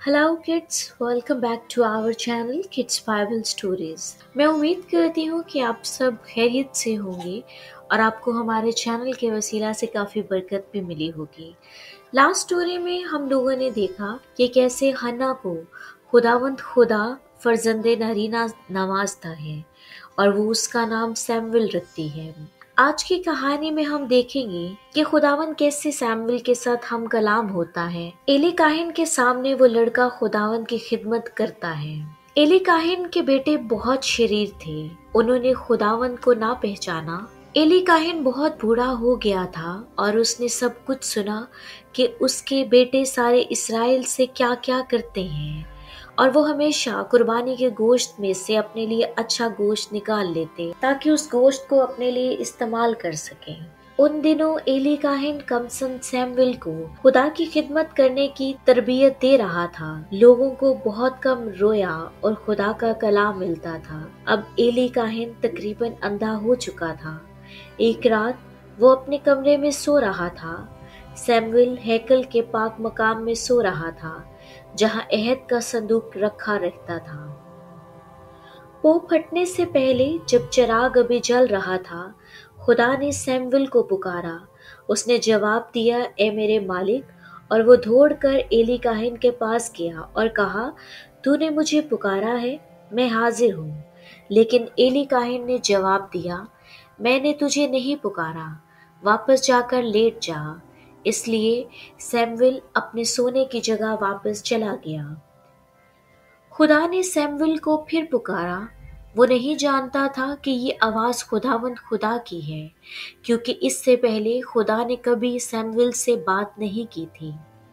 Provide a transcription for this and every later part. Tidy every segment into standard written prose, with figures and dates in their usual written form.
Hello kids, welcome back to our channel kids bible stories. मैं उम्मीद करती हूँ कि आप सब खैरियत से होंगे और आपको हमारे चैनल के वसीला से काफ़ी बरकत भी मिली होगी। लास्ट स्टोरी में हम लोगों ने देखा कि कैसे हन्ना को खुदावंद खुदा फर्जंदे नरीना नवाजता है और वो उसका नाम सैमुअल रखती है। आज की कहानी में हम देखेंगे कि खुदावन कैसे सैमुअल के साथ हम कलाम होता है। एली काहिन के सामने वो लड़का खुदावन की खिदमत करता है। एली काहिन के बेटे बहुत शरीर थे, उन्होंने खुदावन को ना पहचाना। एली काहिन बहुत बूढ़ा हो गया था और उसने सब कुछ सुना कि उसके बेटे सारे इस्राएल से क्या क्या करते हैं, और वो हमेशा कुर्बानी के गोश्त में से अपने लिए अच्छा गोश्त निकाल लेते ताकि उस गोश्त को अपने लिए इस्तेमाल कर सकें। उन दिनों एली काहिन कमसन सैमुअल को खुदा की खिदमत करने की तरबियत दे रहा था। लोगों को बहुत कम रोया और खुदा का कलाम मिलता था। अब एली काहिन तकरीबन अंधा हो चुका था। एक रात वो अपने कमरे में सो रहा था। सैमुअल हैकल के पाक मकाम में सो रहा था जहां अहद का संदूक रखा रहता था। वो फटने से पहले जब चिराग अभी जल रहा था, खुदा ने सैमुअल को पुकारा। उसने जवाब दिया, ए मेरे मालिक, और वो दौड़कर एली काहिन के पास गया और कहा, तूने मुझे पुकारा है, मैं हाजिर हूँ। लेकिन एली काहिन ने जवाब दिया, मैंने तुझे नहीं पुकारा, वापस जाकर लेट जा। इसलिए सैमुअल अपने सोने की जगह वापस चला गया। खुदा ने सैमुअल को फिर पुकारा। वो नहीं जानता था कि ये आवाज़ खुदावंद खुदा की है, क्योंकि इससे पहले खुदा ने कभी सैमुअल से बात नहीं की थी।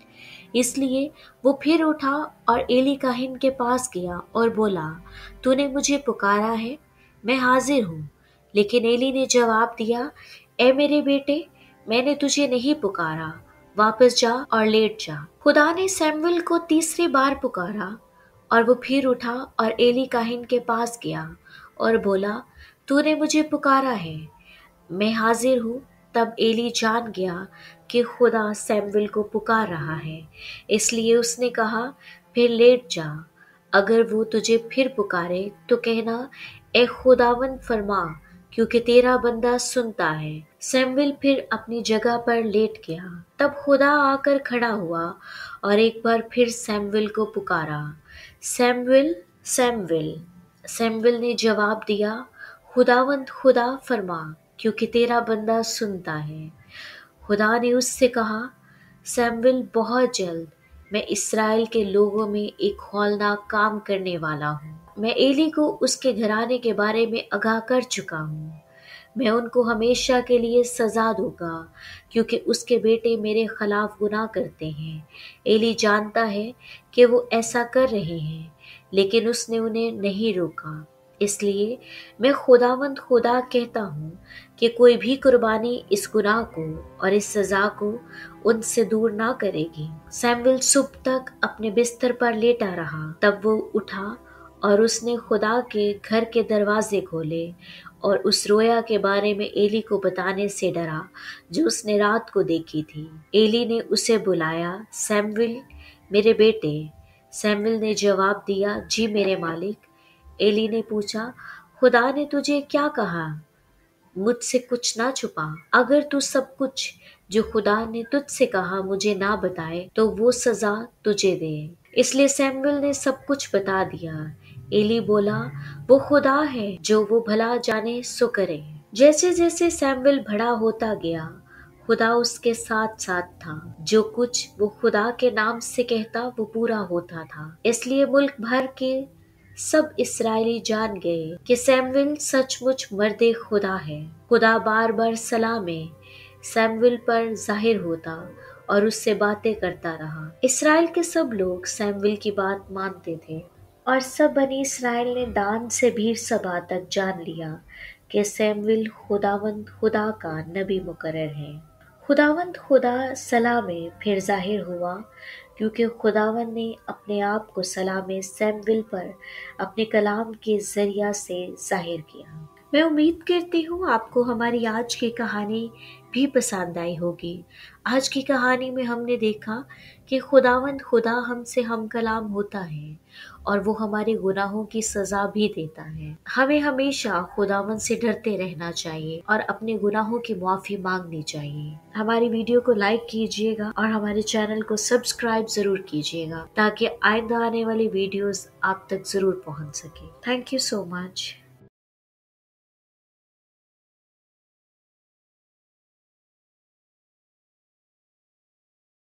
इसलिए वो फिर उठा और एली काहिन के पास गया और बोला, तूने मुझे पुकारा है, मैं हाजिर हूँ। लेकिन एली ने जवाब दिया, ए मेरे बेटे, मैंने तुझे नहीं पुकारा, वापस जा और लेट जा। खुदा ने सैमुअल को तीसरी बार पुकारा और वो फिर उठा और एली काहिन के पास गया और बोला, तूने मुझे पुकारा है, मैं हाजिर हूँ। तब एली जान गया कि खुदा सैमुअल को पुकार रहा है, इसलिए उसने कहा, फिर लेट जा। अगर वो तुझे फिर पुकारे तो कहना, ए खुदावंद फरमा, क्योंकि तेरा बंदा सुनता है। सैमुअल फिर अपनी जगह पर लेट गया। तब खुदा आकर खड़ा हुआ और एक बार फिर सैमुअल को पुकारा, सैमुअल, सैमुअल। सैमुअल ने जवाब दिया, खुदावंद खुदा फरमा, क्योंकि तेरा बंदा सुनता है। खुदा ने उससे कहा, सैमुअल, बहुत जल्द मैं इस्राएल के लोगों में एक हौलनाक काम करने वाला हूँ। मैं एली को उसके घराने के बारे में आगाह कर चुका हूँ। मैं उनको हमेशा के लिए सजा दूंगा, क्योंकि उसके बेटे मेरे खिलाफ गुनाह करते हैं। एली जानता है कि वो ऐसा कर रहे हैं, लेकिन उसने उन्हें नहीं रोका। इसलिए मैं खुदावंद खुदा कहता हूँ कि कोई भी कुर्बानी इस गुनाह को और इस सजा को उनसे दूर ना करेगी। सैमुअल सुबह तक अपने बिस्तर पर लेटा रहा। तब वो उठा और उसने खुदा के घर के दरवाजे खोले और उस रोया के बारे में एली को बताने से डरा जो उसने रात को देखी थी। एली ने उसे बुलाया, सैमुअल, मेरे बेटे। सैमुअल ने जवाब दिया, जी मेरे मालिक। एली ने पूछा, खुदा ने तुझे क्या कहा? मुझसे कुछ ना छुपा। अगर तू सब कुछ जो खुदा ने तुझसे कहा मुझे ना बताए तो वो सजा तुझे दे। इसलिए सैमुअल ने सब कुछ बता दिया। एली बोला, वो खुदा है, जो वो भला जाने सो करे। जैसे जैसे सैमुअल बड़ा होता गया, खुदा उसके साथ साथ था। जो कुछ वो खुदा के नाम से कहता वो पूरा होता था। इसलिए मुल्क भर के सब इस्राएली जान गए कि सैमुअल सचमुच मर्दे खुदा है। खुदा बार बार सलाह में सैमुअल पर जाहिर होता और उससे बातें करता रहा। इस्राएल के सब लोग सैमुअल की बात मानते थे और सब बनी इस्राएल ने दान से भीड़ सभा तक जान लिया कि सैमुअल खुदावंद खुदा का नबी मुकर्रर है। खुदावंद खुदा सलाह में फिर जाहिर हुआ, क्योंकि खुदावंद ने अपने आप को सलाह में सैमुअल पर अपने कलाम के जरिया से जाहिर किया। मैं उम्मीद करती हूँ आपको हमारी आज की कहानी भी पसंद आई होगी। आज की कहानी में हमने देखा کہ खुदावंद खुदा हमसे हम कलाम होता है और वो हमारे गुनाहों की सज़ा भी देता है। हमें हमेशा खुदावंद से डरते रहना चाहिए और अपने गुनाहों की माफ़ी मांगनी चाहिए। हमारी वीडियो को लाइक कीजिएगा और हमारे चैनल को सब्सक्राइब ज़रूर कीजिएगा ताकि आइंदा आने वाली वीडियोस आप तक ज़रूर पहुंच सके। Thank you so much.